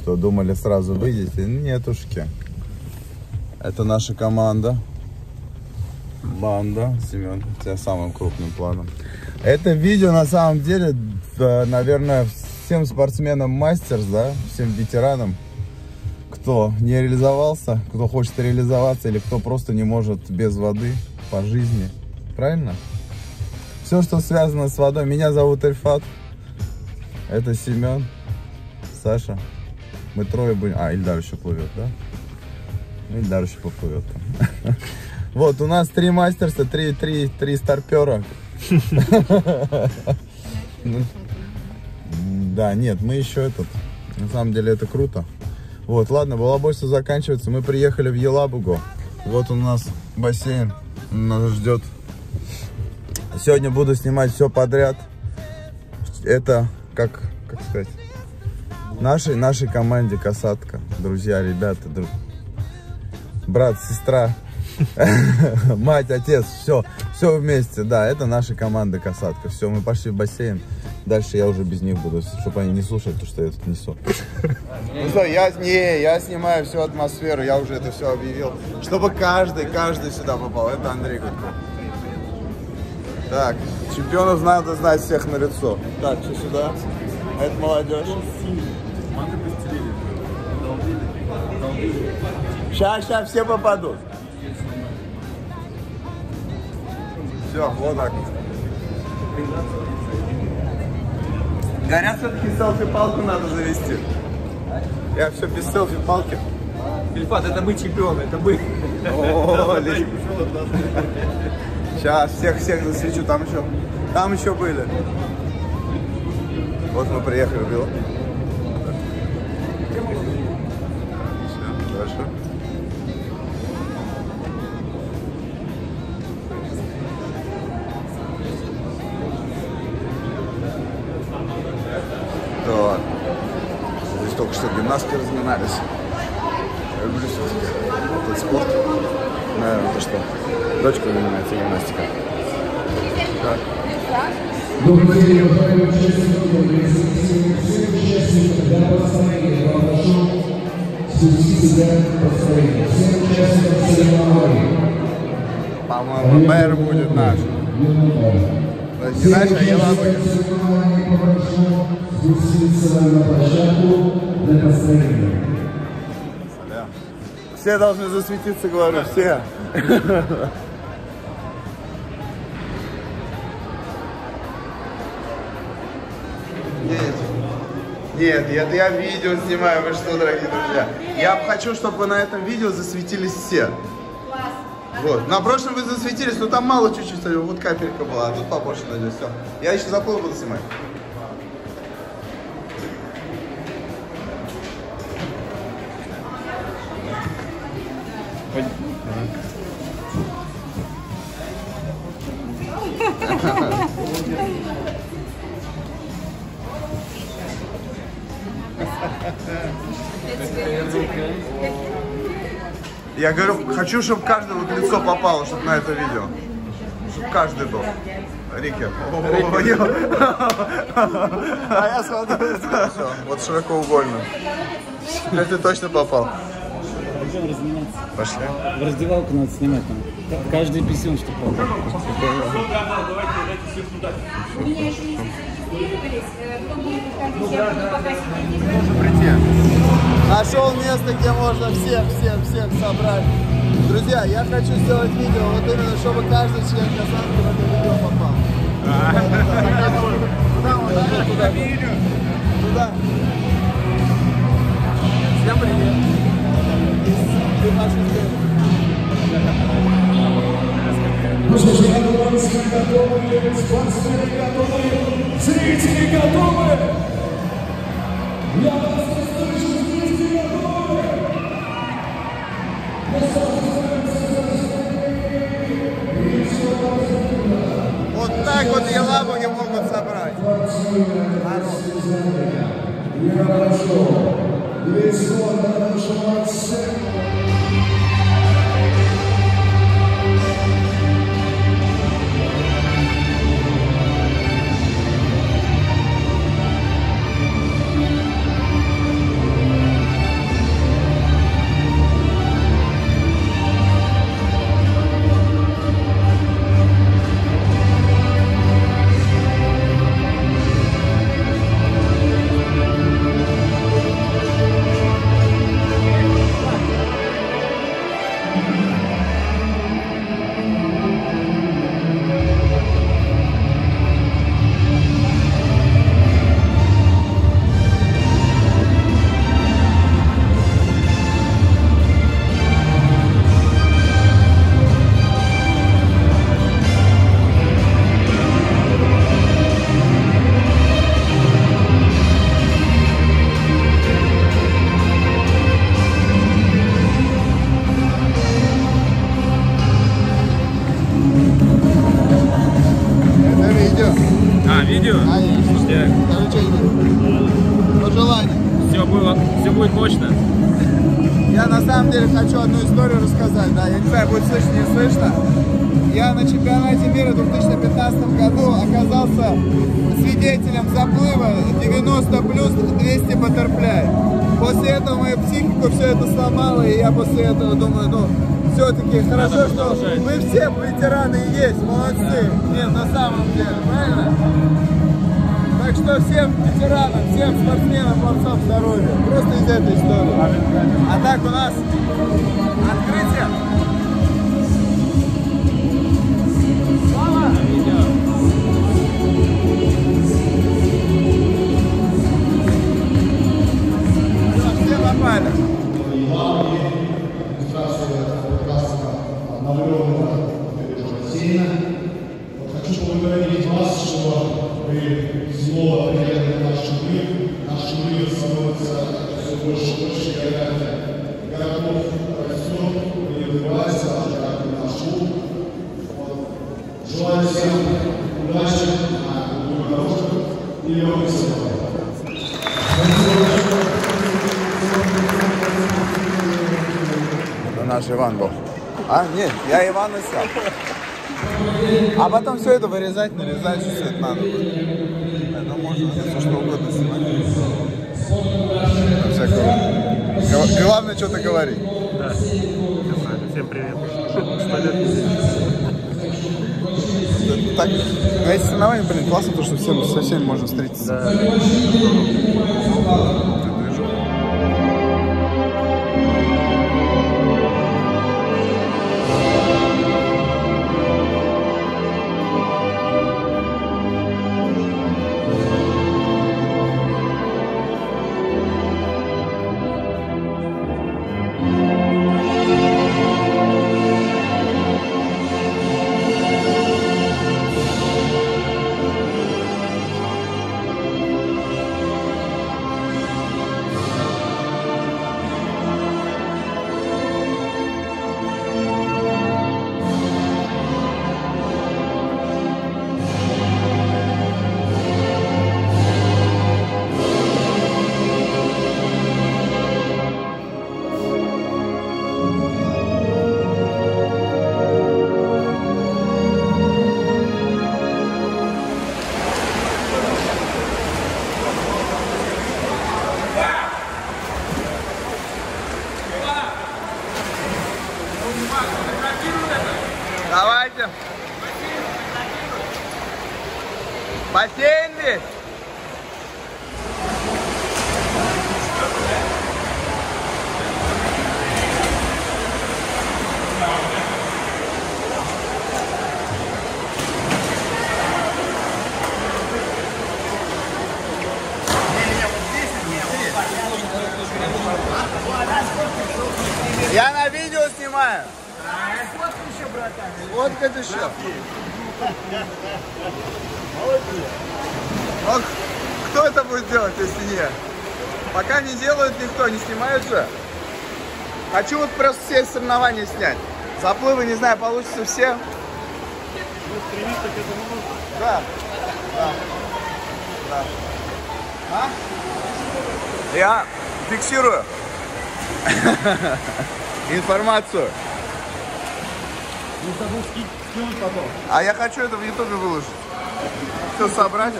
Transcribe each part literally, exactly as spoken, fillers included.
Что, думали сразу выйдете? Нетушки. Это наша команда. Банда. Семен, у тебя самым крупным планом. Это видео на самом деле, наверное, всем спортсменам мастерс, да, всем ветеранам, кто не реализовался, кто хочет реализоваться или кто просто не может без воды по жизни. Правильно? Все, что связано с водой. Меня зовут Эльфат. Это Семен, Саша. Мы трое будем... А, Ильдар еще плывет, да? Ильдар еще поплывет там. Вот, у нас три мастерса, три, три, три старпера. Да, нет, мы еще этот... На самом деле это круто. Вот, ладно, балабольство заканчивается. Мы приехали в Елабугу. Вот у нас бассейн. Нас ждет. Сегодня буду снимать все подряд. Это, как, как сказать, нашей, нашей команде Касатка. Друзья, ребята, друг... брат, сестра, мать, отец, все, все вместе. Да, это наша команда Касатка. Все, мы пошли в бассейн. Дальше я уже без них буду, чтобы они не слушали то, что я тут несу. Ну что, я, не, я снимаю всю атмосферу, я уже это все объявил. Чтобы каждый, каждый сюда попал. Это Андрей Гудков. Так, чемпионов надо знать всех на лицо. Так, что сюда? Это молодежь. Сейчас, сейчас все попадут. Все, вот так. Горят, все-таки селфи-палку надо завести. Я все без селфи-палки. Ильфат, это мы чемпионы, это мы. Сейчас всех-всех засвечу, там еще, там еще были. Вот мы приехали в Бело. Все, хорошо. Да. Здесь только что гимнастки разминались. Я люблю все-таки этот спорт. Наверное, то, что дочка занимается гимнастикой. Да. Добрый день, уважаемые участники. Всем участникам для построения вам прошу спуститься для построения. Всем участникам соревнований. По-моему, Бэр будет наш. Не наш, а Елабуга. Попрошу спуститься на площадку для построения. Все должны засветиться, говорю, все. Нет, нет, это я видео снимаю, вы что, дорогие друзья. Я хочу, чтобы вы на этом видео засветились все. Вот. На прошлом вы засветились, но там мало чуть-чуть, вот капелька была, а тут побольше надо, все. Я еще заплыл буду снимать. Я говорю, хочу, чтобы каждый в лицо попало, чтобы на это видео. Чтобы каждый был. Рики. А я смотрю. Все, вот широкоугольно. Это точно попал. Пойдем разминаться. Пошли. В раздевалку надо снимать там. Каждый писюн, что попал. Можно прийти. Нашел место, где можно всех, всех, всех собрать. Друзья, я хочу сделать видео, вот именно, чтобы каждый член Касатки в это видео попал. Туда, туда, туда. Туда. Всем привет. Ты наша Ну что ж, радуемся, готовы, спортсмены готовы, зрители готовы. Я вас слышу, зрители готовы. Вот так вот Елабуги могут собрать. Я прошу, весь год надо нажимать сцену. все, было, все будет мощно. Я на самом деле хочу одну историю рассказать, да, я не знаю, будет слышно, не слышно. Я на чемпионате мира в две тысячи пятнадцатом году оказался свидетелем заплыва девяносто плюс двести баттерфляй. После этого мою психику все это сломало, и я после этого думаю, ну, все-таки хорошо, что мы все ветераны и есть, молодцы. Нет, на самом деле, правильно? Так что всем ветеранам, всем спортсменам, борцам здоровья. Просто из этой истории. А так у нас открытие. Слава! Все, все попали. Хочу поблагодарить вас, что вы снова приехали в наш мир. Наш мир становится все больше и больше, и городов растет и развивается, как и наш клуб. Желаю всем удачи на культурных дорожках и легкой славы. Это наш Иван был. А, нет, я Иван и сам. А потом все это вырезать, нарезать, все это надо будет. Это можно все что угодно снимать. Всякого. Главное что-то говорить. Да. Всем привет. Сто лет. Так, на эти соревнования, блин, классно, то, что всем, со всеми можно встретиться. Да. Давайте. Бассейн здесь. Я на видео снимаю. Фотку еще, братан. Вот это еще. Ну, кто это будет делать, если не? Пока не делают никто, не снимают же. Хочу вот просто все соревнования снять. Заплывы, не знаю, получится все. Да. Да. Да. А? Я фиксирую информацию. Не забудь скинуть потом. А я хочу это в ютубе выложить. Все собрать.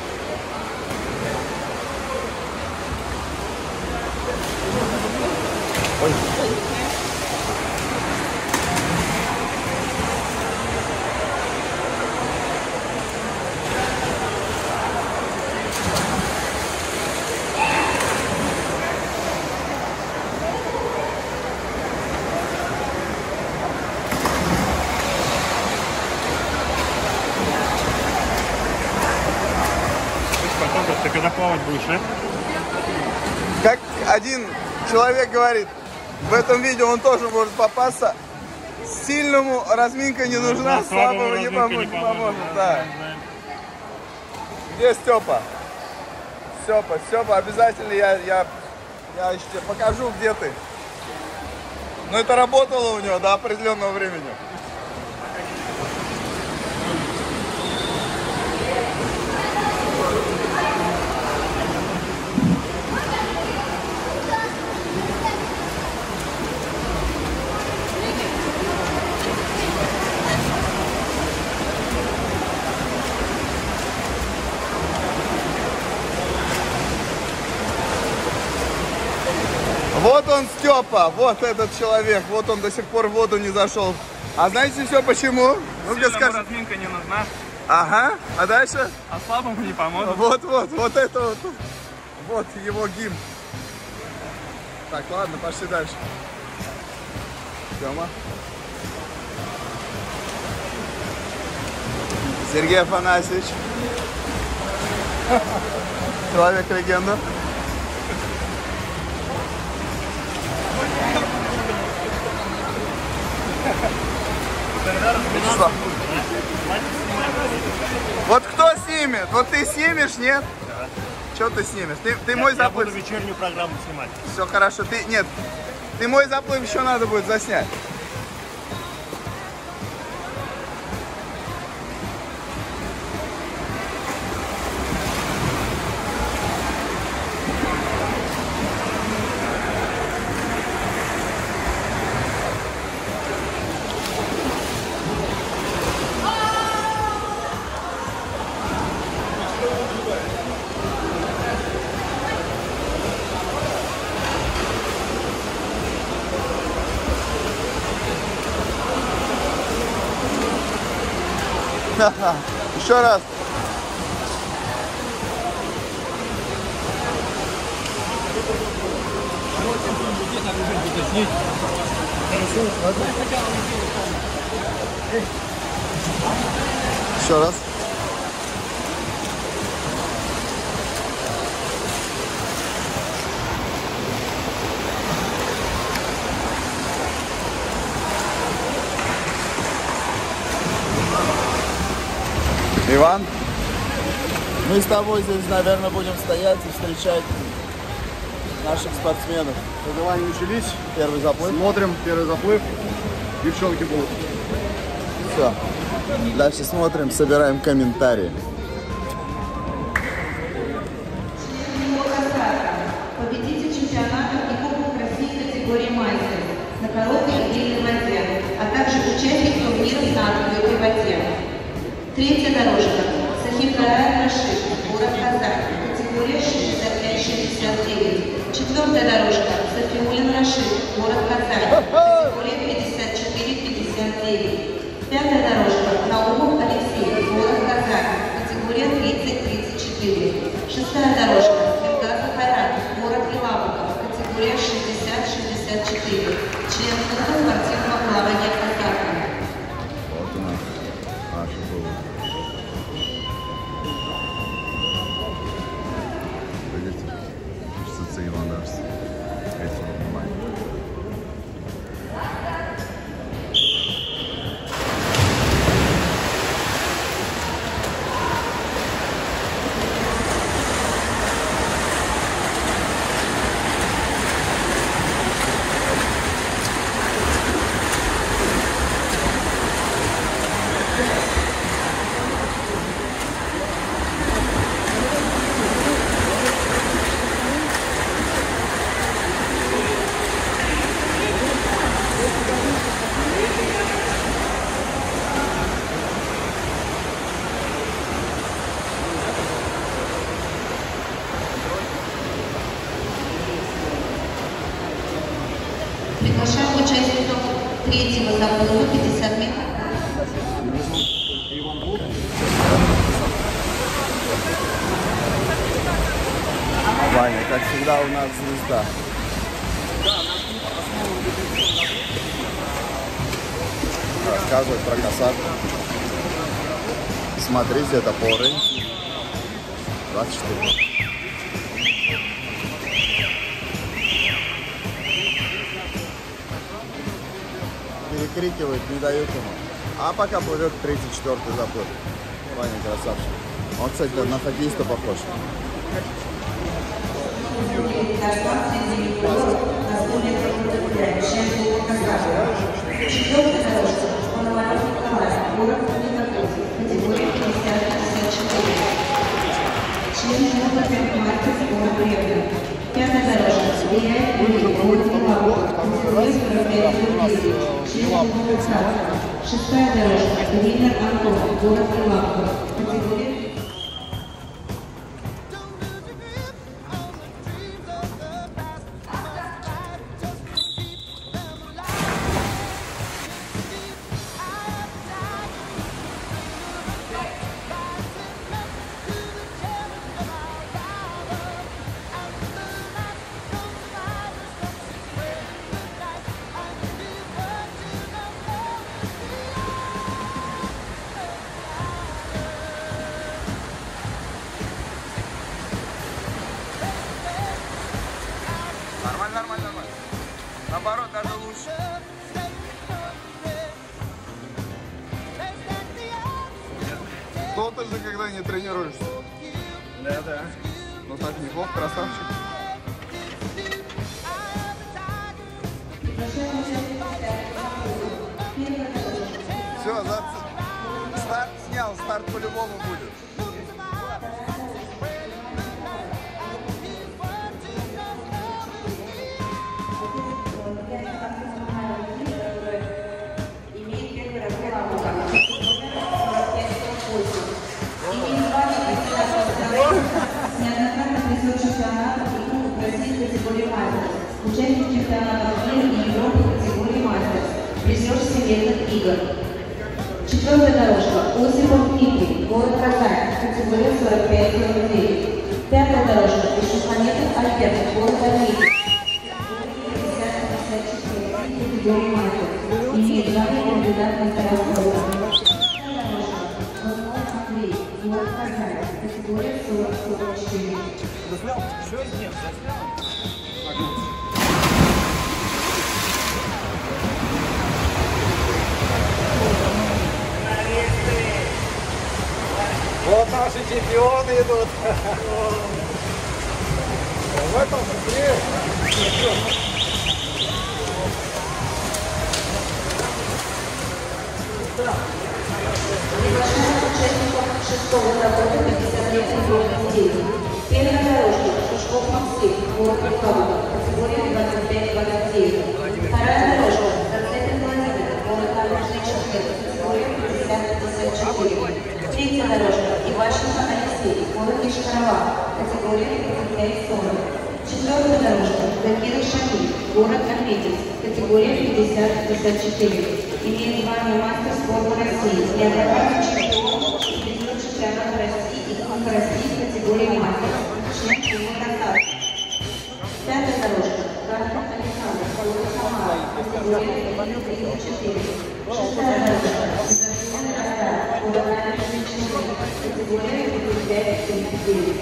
Ой. Ты когда плавать будешь, да? Как один человек говорит, в этом видео он тоже может попасться. Сильному разминка не нужна, Да, слабому не разминка поможет. не Не поможет, поможет, да, да. Где Степа? Степа, Степа, обязательно я, я, я еще тебе покажу, где ты. Но это работало у него до определенного времени. Вот он, Степа, вот этот человек, вот он до сих пор в воду не зашел. А знаете все почему? Ну-ка скажи. Разминка не нужна, Ага, а дальше? а слабому не поможет. Вот, вот, вот это вот. Вот его гимн. Так, ладно, пошли дальше. Тёма. Сергей Афанасьевич. Человек-легенда. Что? Вот кто снимет? Вот ты снимешь, нет? Да. Что ты снимешь? Ты, ты мой заплыв. Я буду вечернюю программу снимать. Все хорошо. Ты нет. Ты мой заплыв еще надо будет заснять. Еще раз. Еще раз. Иван, мы с тобой здесь, наверное, будем стоять и встречать наших спортсменов. Соревнования начались. Первый заплыв. Смотрим первый заплыв. Девчонки будут. Все. Дальше смотрим, собираем комментарии. Победитель чемпионата и Кубок России категории мастер на короткой и длинной воде, а также участник турнира на открытой воде. Третья дорожка. Сахибгарай Рашид, город Казань, категория шестьдесят пять шестьдесят девять. Четвертая дорожка. Сафиуллин Рашид, город Казань, категория пятьдесят четыре пятьдесят девять. Пятая дорожка. Наумов Алексей, город Казань, категория тридцать тридцать четыре. Шестая дорожка. Фергазов Хайрат, город Елабуга, категория шестьдесят шестьдесят четыре. Член клуба спортивного плавания Казахстана. Вот она, наша была. Видите? Пишется Иван Дарс. Этим внимание. Приглашаем участников третьего заплыва пятьдесят метров. Ваня, как всегда, у нас звезда. Рассказывает про касатку. Смотрите, это поры. двадцать четыре. Перекрикивает, не дают ему. А пока плывет тридцать четвёртый заплыв. Ваня красавчик. Он, кстати, на хоккеиста похож. Пятая дорожка. Влияет Шестая дорожка. Тренер Антон. Город Елабуга. Категория. Нормально, нормально, нормально. Наоборот, даже лучше. То-то же, когда не тренируешься. Да, да. Ну так неплохо, красавчик. Все, за... старт снял, старт по-любому будет. Неоднократно призер чемпионата и Кубок России категории мастерс, участник чемпионата мира и Европы категории мастерс, призер Всемирных игр. Четвертая дорожка. Осипов Дмитрий, город Казань, категория сорок пять сорок девять. Пятая дорожка. Ишмухаметов Альберт, город Армения, пятьдесят пятьдесят четыре, категории мастерс, имеет звание кандидат мастера спорта. Город Казань, категория сорок сорок четыре. Вот наши чемпионы идут. В этом быстрее. Приглашаем участников шестого завода пятьдесят лет футбольной недели. Первая дорожка. Шушков Максим, город Лукавова, категория двадцать пять двадцать девять. Вторая дорожка. Зацепин Владимир, город Набережные Челны, категория пятьдесят пятьдесят четыре. Третья дорожка. Иващенко Алексей, город Йошкар-Ола, категория тридцать пять сорок. Четвертая дорожка. Закиров Шамиль, город Армения, категория пятьдесят пятьдесят четыре. Имеет звание мастер спорта России, неоднократный чемпион, призер чемпионата России и Кубка России в категории мастер, член его красавца. Пятая дорожка. Гарков Александр, город Самара, категория тридцать четыре. Шестая дорожка. Изобретенный Ростов, город Набережные Челны, категория тридцать пять тридцать девять.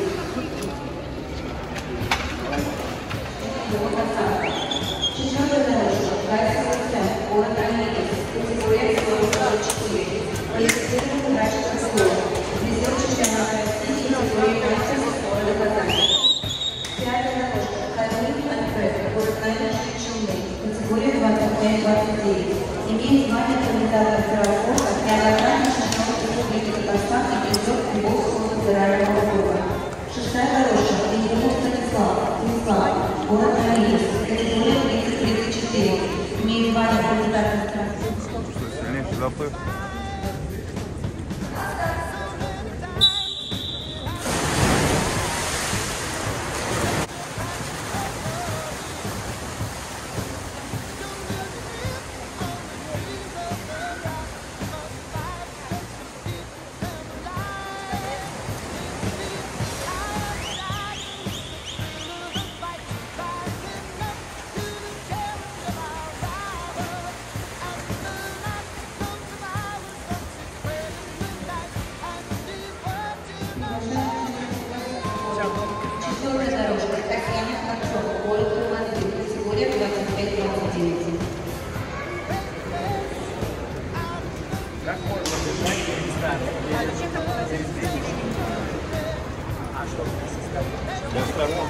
Его красавца. Четвертая дорожка. Гайский Луцен, город Армения, категория сорок сорок четыре. Квалифицированный врач Костлов, призер чемпионата России категории мастер города Казань. Пятая дорожка. Калинин Альфред, город Набережные Челны, категория двадцать пять двадцать девять. Имеет звание кандидата мастера спорта, неоднократный чемпион Республики Татарстан и призер Кубковского федерального округа. Шестая дорожка. Ленинов Станислав, Станислав, город Армения, категория тридцать тридцать четыре. Имеет звание кандидата мастера спорта. Сильнейший заплыв. Четвертая дорожка. Татьяна Харцов, город Алматы, категория двадцать пять двадцать девять. Как можно бежать через старт? Через тысячу. А что ты Для сторон.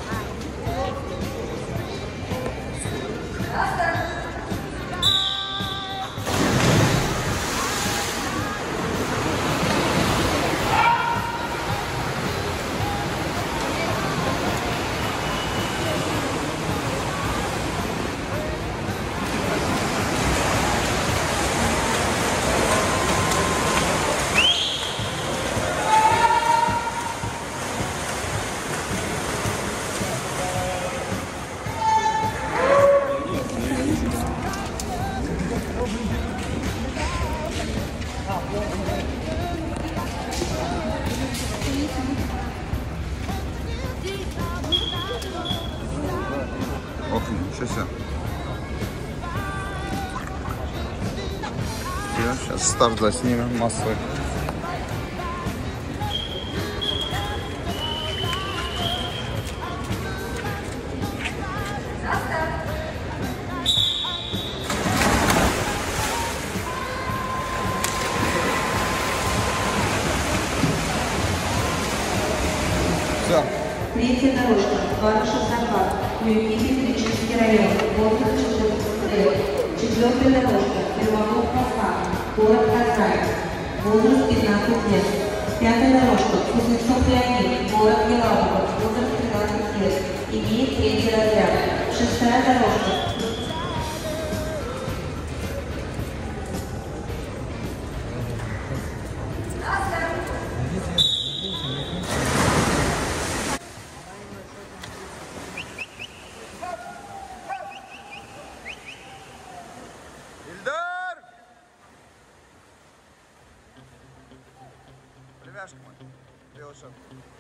Ох, ничего себе. Сейчас старт заснимем массовый. Третья дорожка. Барышев Захар. Юрьевский Кричинский район. Возраст четырнадцать лет. Четвертая дорожка. Первомов Москва. Город Казань. Возраст пятнадцать лет. Пятая дорожка. Кузнецов Леонид. Город Елабуга. Возраст тринадцать лет. Имеет третий разряд. Шестая дорожка. Ильдар! Племяшка мой, белый шаг.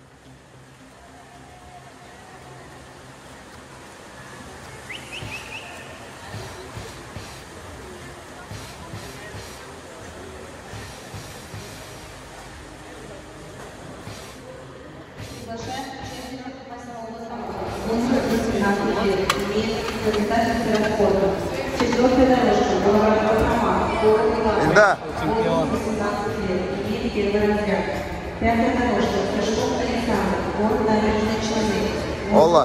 Приглашаем участников восьмого звонка. Возраст восемнадцать лет. Имеет обязательство расхода. Четвертая дорожка. Город Кострома. Город Елабуга. Да. Возраст восемнадцать лет. Имеет первый разряд. Пятая дорожка. Сташков Александр. Город Набережный Челны. Ола.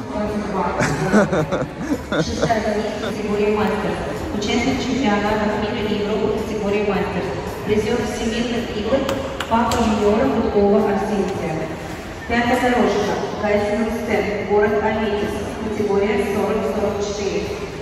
Шестая дорожка категории мастер. Участник чемпионата мира и Европы категории мастер. Призер всемирных игр Папа Юниора Гудкова Арсентия. Пятая дорожка. Гайсинов Стенд. Город Алитис. Категория сорок сорок четыре.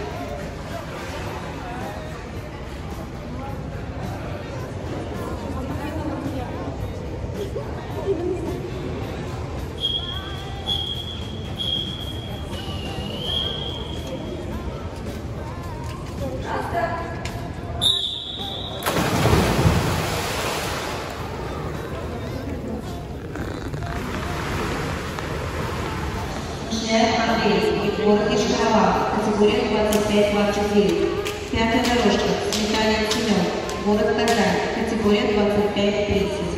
Андрей, город Ишкова, категория двадцать пять двадцать девять. Пятая дорожка. Виталий Семен. Город Казань. Категория двадцать пять тридцать.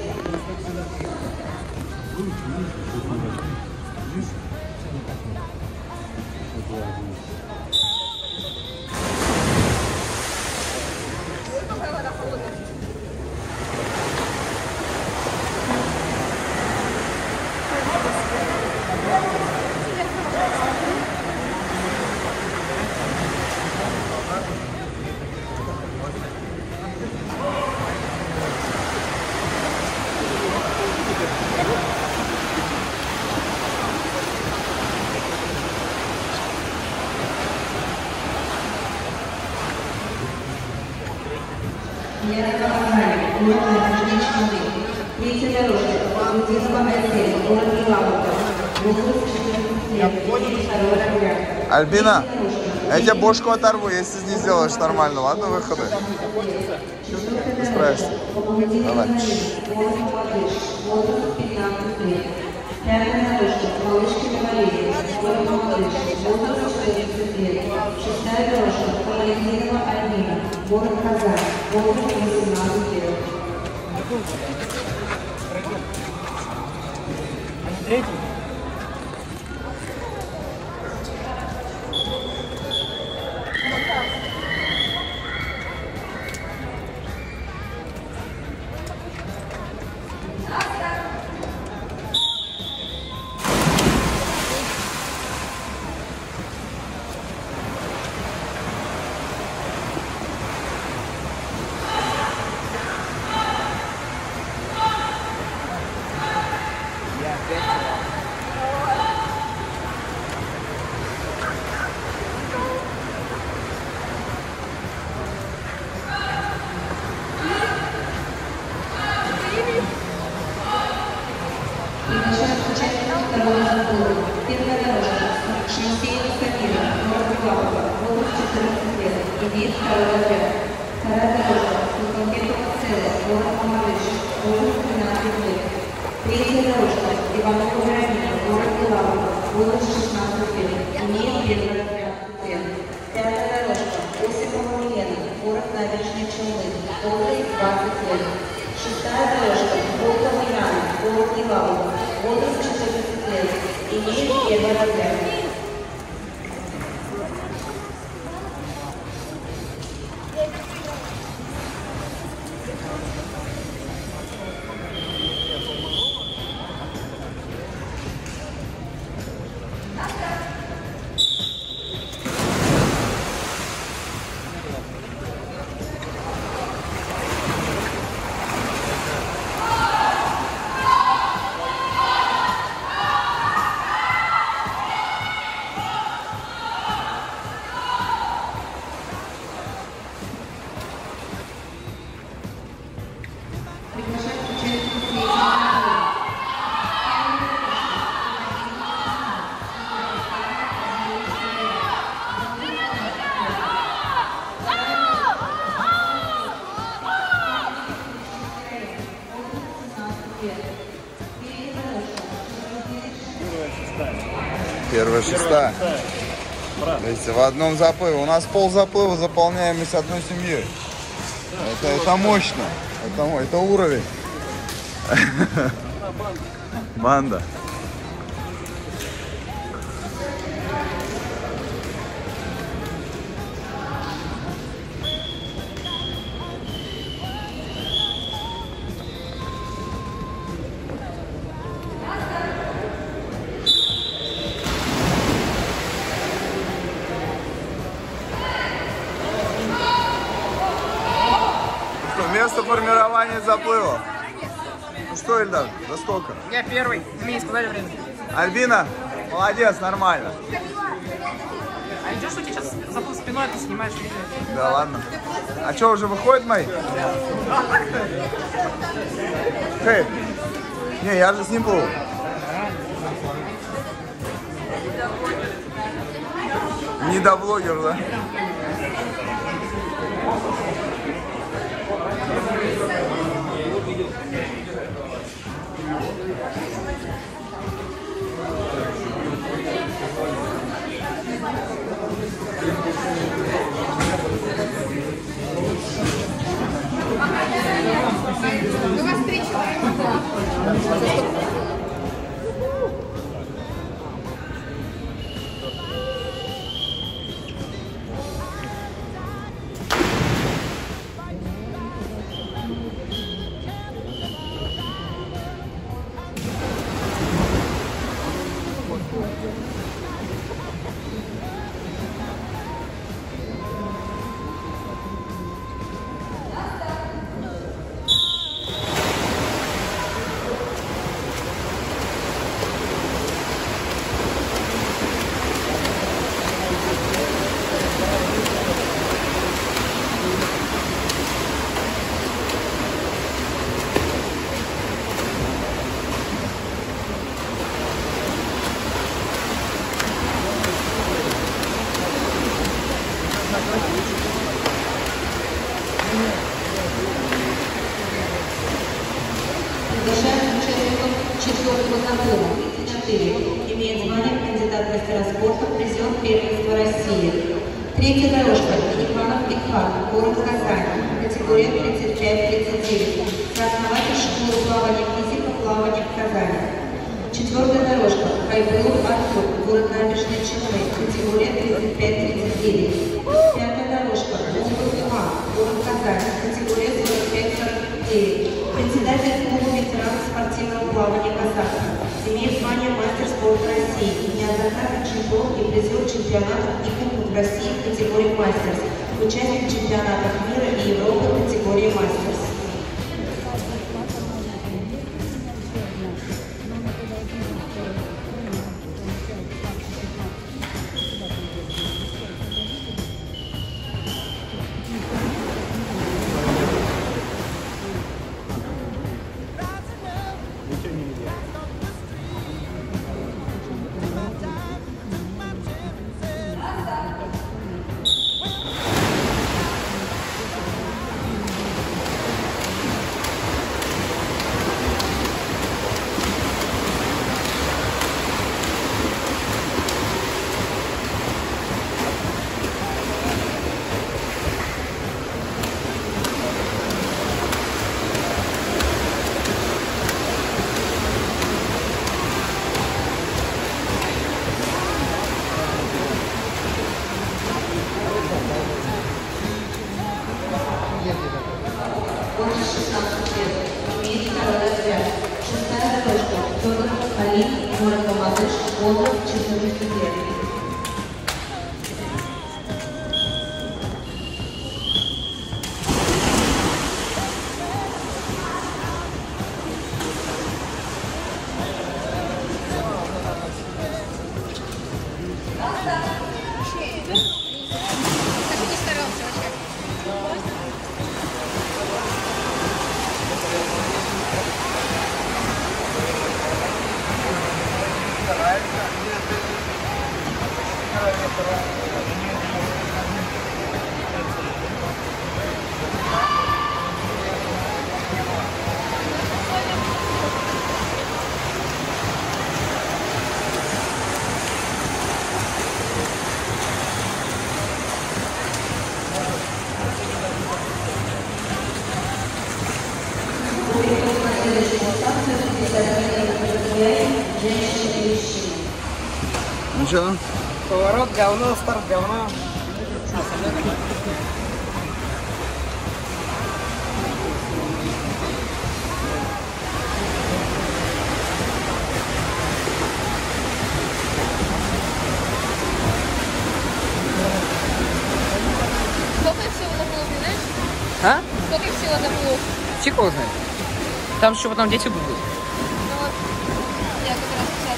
Третья дорожка. Грузинова Айсель. Город Елабуга. Возраст четырнадцать лет. Второй разряд. Альбина, я тебе бошку оторву, если не сделаешь нормально. Ладно, выходы? Ты справишься. Давай. Город Малыш. Возраст пятнадцать лет. Пятая дорожка. Малышкина Валерия. Город Малыш. Возраст четырнадцать лет. Шестая дорожка. Валентинова Альбина. Город Казань. Возраст восемнадцать лет. Третий. Первая дорожка. Шестеева Самира. Город Елабуга. Возраст четырнадцать лет. Имеет второй разряд. Вторая дорожка. Сухопекова Цела. Город Малыш. Возраст тринадцать лет. Третья дорожка. Иванова Вероника. Город Елабуга. Возраст шестнадцать лет. Имеет первый разряд. Пятая дорожка. Осипова Елена. Город Набережные Челны. Возраст двадцать лет. Шестая дорожка. Волкова Яна. Город Елабуга. Возраст четырнадцать лет. Имеет первый разряд. Первая шестая. Видите, в одном заплыве. У нас пол заплыва заполняемость одной семьей. Это, это мощно. Это, это уровень. Банда. Место формирования заплыва. Ну что, Ильдар, за сколько? Я первый. Мне не сказали время. Альбина, молодец, нормально. А идешь, что тебе сейчас заплыл спиной, ты снимаешь видео? Да ладно. А что, уже выходит мои? Хей. Не, я же с ним плыву. Недоблогер, да? У вас три человека. Приглашаем участников четвертого заплыва. тридцать четыре. Имеет звание кандидат в мастера спорта, призер первенства России. Третья дорожка. Иванов Икхан, город Казань. Категория тридцать пять тридцать девять. Сооснователь школы плавания физика, плавания в Казани. Четвертая дорожка. Хайбулов Артур, город Набережные Челны. Категория тридцать пять тридцать девять. Пятая дорожка. Волков Иван, город Казань. Категория сорок пять сорок девять. Председатель клуба ветеранов спортивного плавания «Казахстан». Имеет звание мастер спорта России. Неоднократный чемпион и призер чемпионатов и кубков России в категории мастерс. Участник чемпионатов мира и Европы в категории мастерс. шестнадцать лет. Имеет второй разряд. Шестая дорожка. Федор Алин, город Камадыш, возраст четырнадцать лет. что? Поворот говно, старт говно. Сколько их всего заплыл, ты знаешь? А? Сколько их всего заплыл? Фиг его знает. Там еще потом дети будут. Ну вот, я как раз сейчас.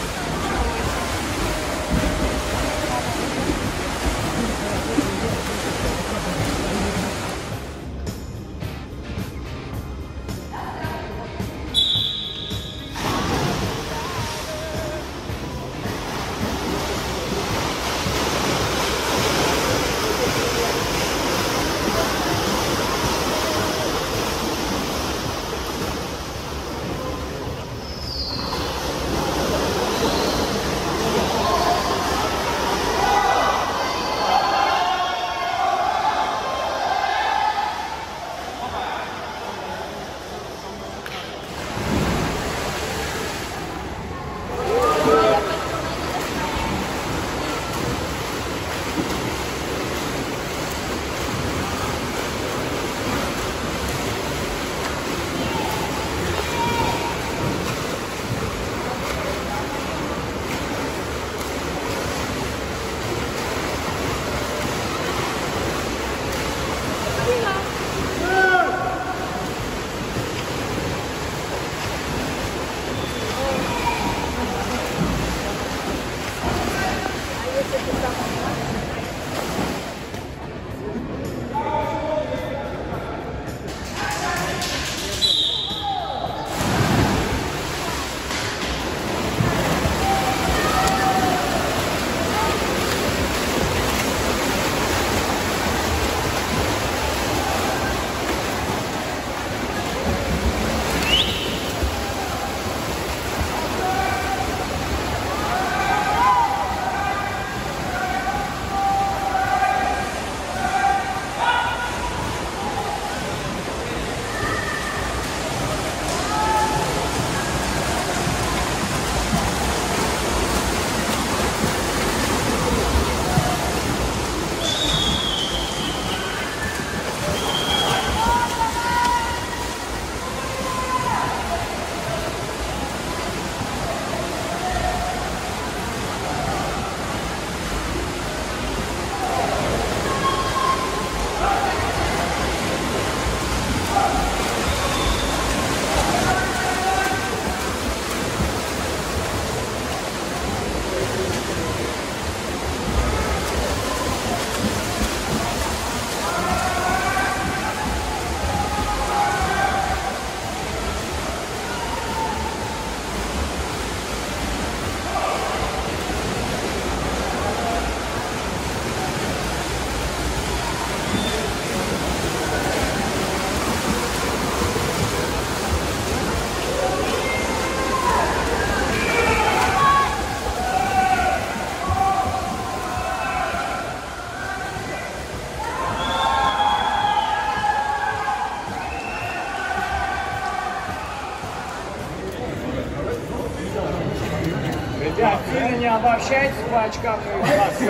Ребят, сильно не обобщайтесь по очкам. Все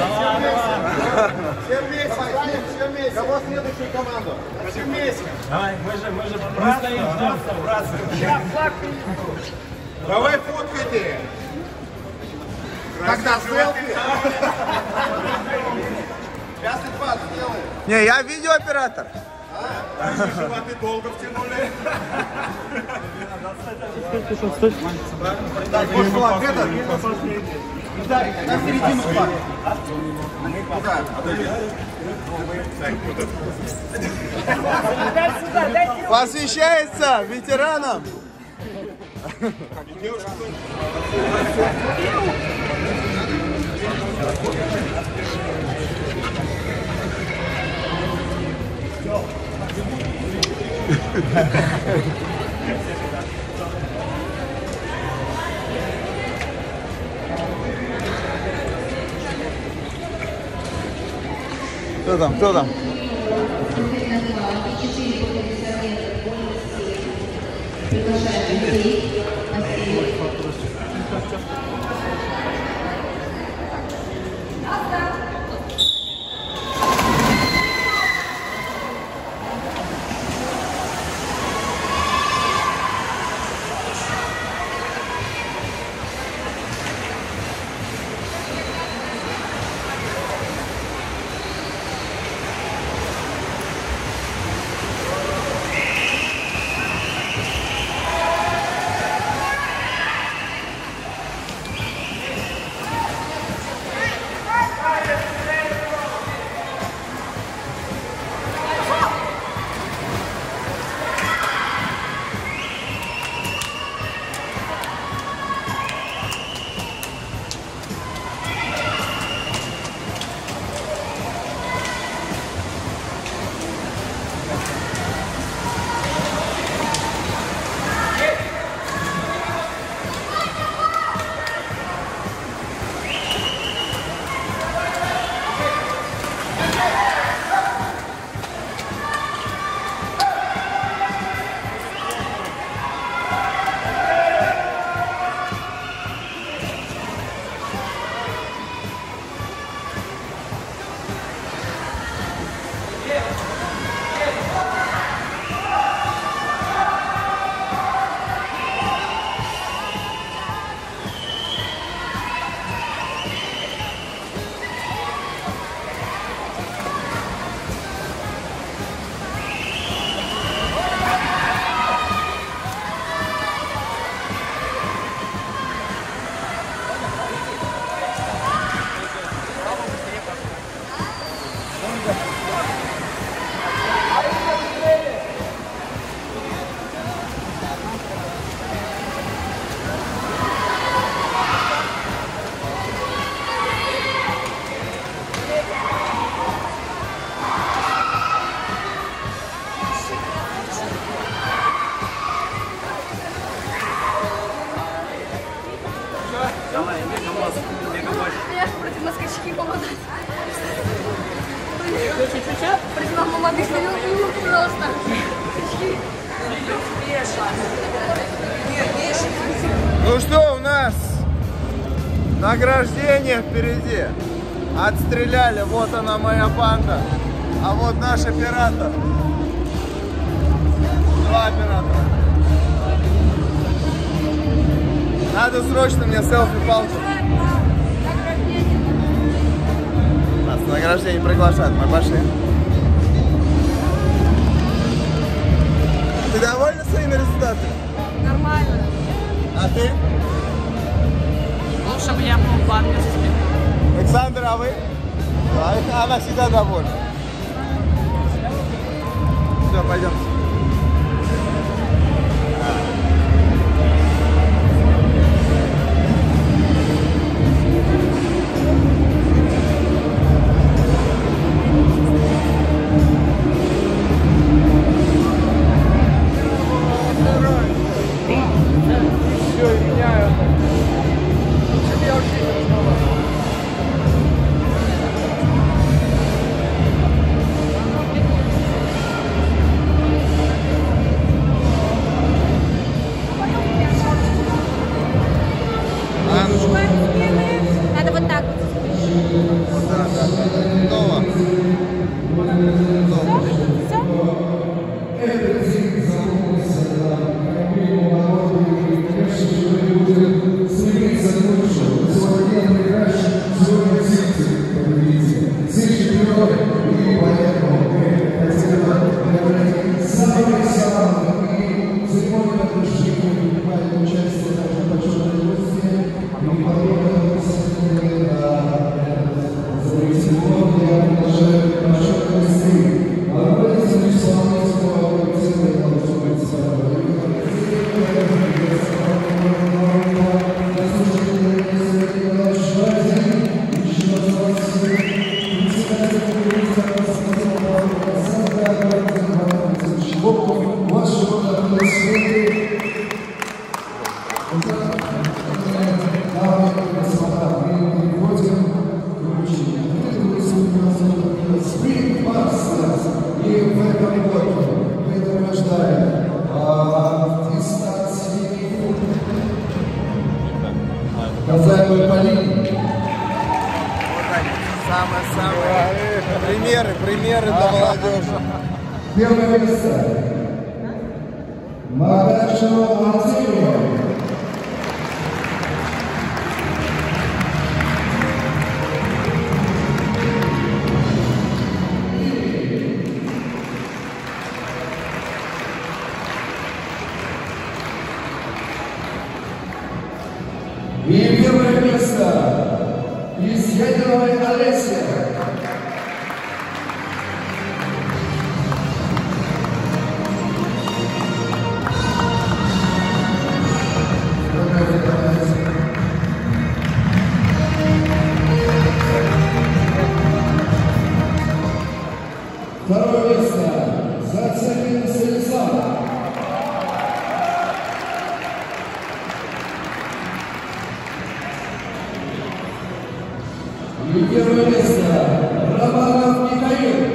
вместе, все вместе. Кого следующую команду? Все вместе. Давай, мы же, мы же братцы, братцы. Давай фоткайте. Тогда селфи. Сейчас и два сделаем. Не, я видеооператор. Животы долго втянули. Так, вот флаг этот. Да, на середину флаг. Куда? Посвящается ветеранам. Кто там? Кто там? Пришла мама, объяснила, просто. Ну что, у нас награждение впереди. Отстреляли, вот она моя банда. А вот наш оператор. Два оператора. Надо срочно мне селфи-палку. Нас на награждение приглашают, мы пошли. Ты довольна своими результатами? Нормально. А ты? Лучше бы я был в армии. Александр, а вы? Да, она всегда довольна. Все, пойдем. Надо вот так вот. Да, да, да. Готово. Готово. Самые-самые примеры, примеры для молодежи. Первое место. Магачева Артемия. И первое место. Изъеденовой Олеся. Второе место. Зацепин Станислав. И первое место. Романов Михаил.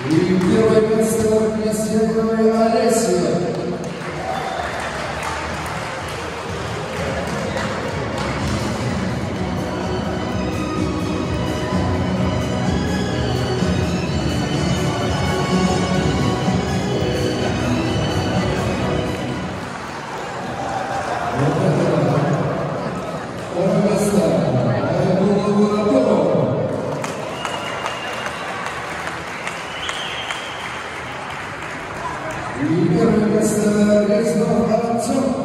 И первое место Нестеровой Олеси. И первое место Резнов Артем.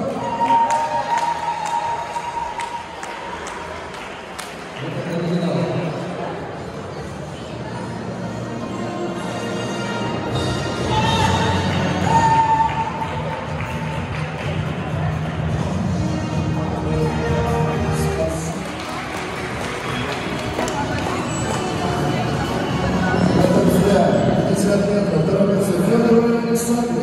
пятьдесят метров, торопится Федорова Александр.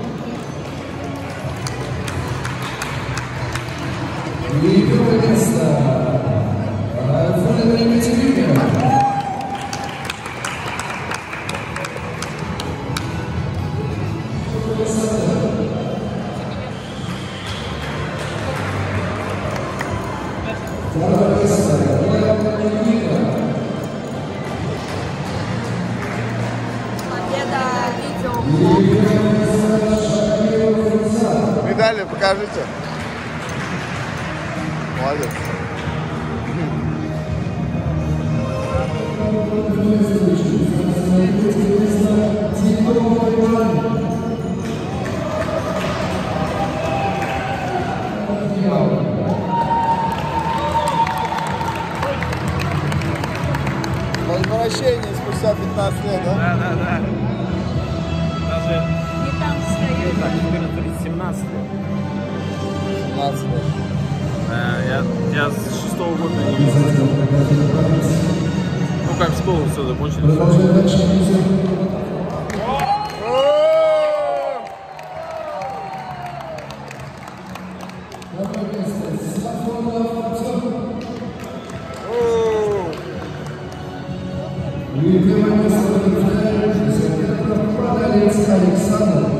И первое место Федорова Екатерина. Второе место Никита. Медали покажите. Молодец. Возвращение спустя пятнадцать лет, да? Да, да, да. Даже Не там стоит. так, четырнадцать, семнадцать лет. семнадцать лет. Да, я, я с шестого года не видел. Ну, как в школу все закончили. И первое место Александр.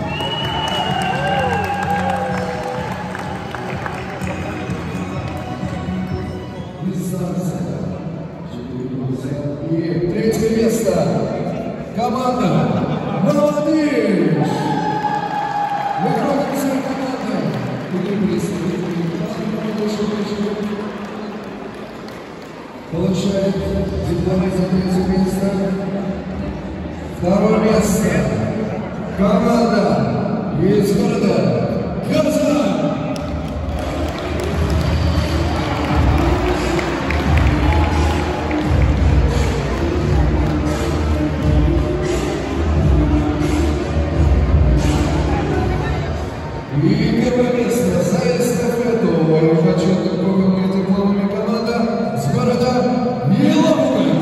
И третье место команда «Молодежь». Мы находимся в команде. Получает диплом за третье место. Второе место команда из города Казань. И первое место за эстафету вручает круговыми дипломами команда с города Елабуга.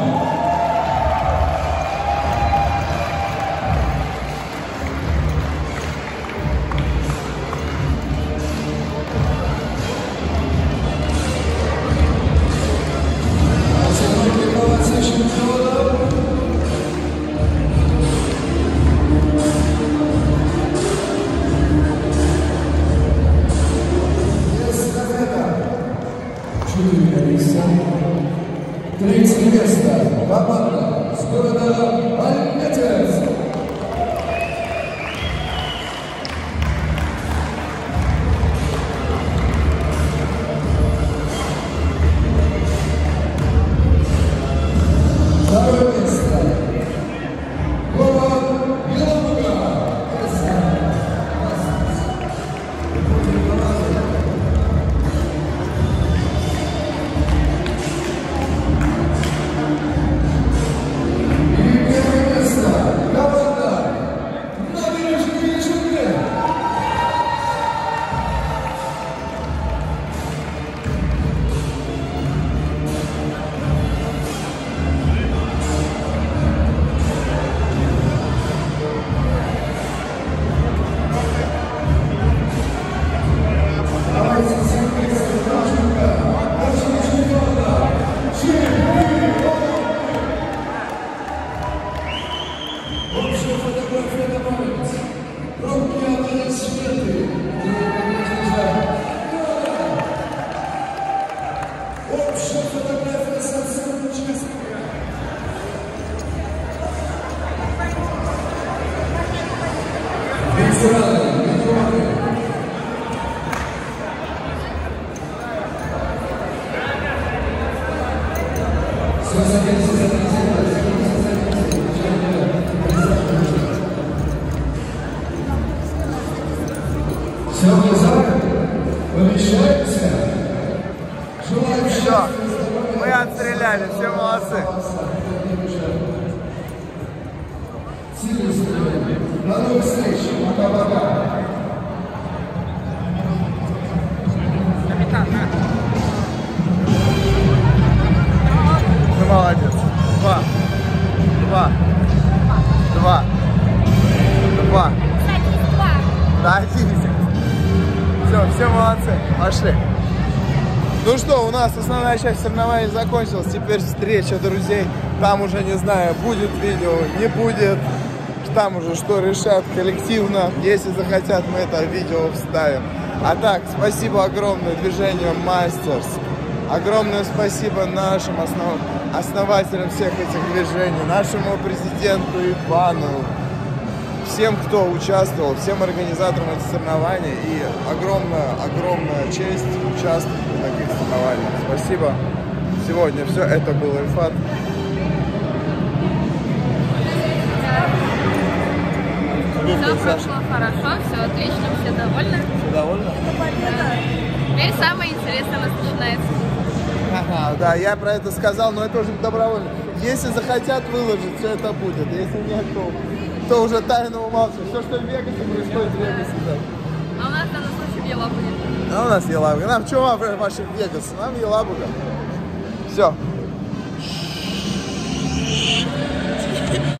До новых встреч. Пока-пока. Ну, молодец. Два. Два. Два. Два. Да, десять. Все, все молодцы. Пошли. Ну что, у нас основная часть соревнований закончилась. Теперь встреча друзей. Там уже, не знаю, будет видео, не будет. Там уже что решат коллективно. Если захотят, мы это видео вставим. А так, спасибо огромное движению Мастерс. Огромное спасибо нашим основ... основателям всех этих движений, нашему президенту Ивану, всем, кто участвовал, всем организаторам этих соревнований. И огромная, огромная честь участвовать в таких соревнованиях. Спасибо. Сегодня все. Это был Ильфат. Все прошло хорошо, все отлично, все довольны. Все довольны? Теперь самое интересное у нас начинается. Ага, да, я про это сказал, но это уже добровольно. Если захотят выложить, все это будет. Если нет, то, то уже тайно умалчивать. Все, что в Вегасе, происходит в Вегасе. Да. А у нас в данном случае в Елабуге. А у нас Елабуга. Нам что вам ваши Вегасы? Нам Елабуга. Все.